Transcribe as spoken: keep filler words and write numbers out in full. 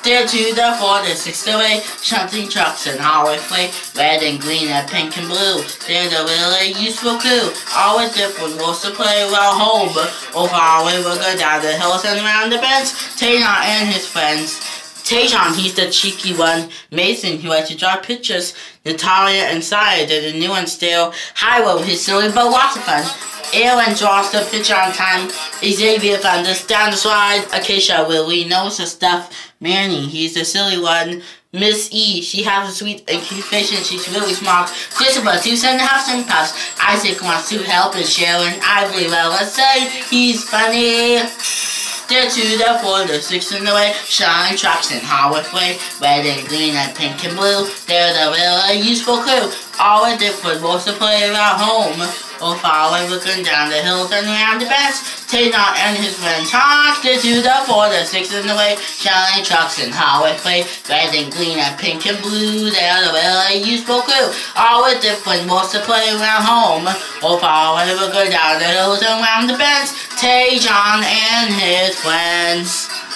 There to the four, the six away, shunting trucks and highway freight, red and green and pink and blue. There's a really useful crew, all with different roles to play well home. Or far away we'll go down the hills and around the bends, Taylor and his friends. Tajon, he's the cheeky one. Mason, who likes to draw pictures. Natalia and Saya, they're the new ones still. Hyro, his silly but lots of fun. Aaron draws the picture on time. Xavier found us down the slide. Acacia, Willie knows her stuff. Manny, he's the silly one. Miss E, she has a sweet and cute face and she's really smart. Christopher, two cents and a half cent puffs. Isaac wants to help and Sharon. Ivory, well, let's say he's funny. There to the four, the six in the way, shine trucks and Howard way, red and green and pink and blue. They're the really useful crew, all with different roles to play around home. Or far away looking down the hills and around the bends. Taylor and his friends honk. There to the four, the six in the way, shiny trucks and Howard way, red and green and pink and blue. They're the really useful crew, all with different roles to play around home. Or far away looking down the hills and around the bends. Tajon and his friends.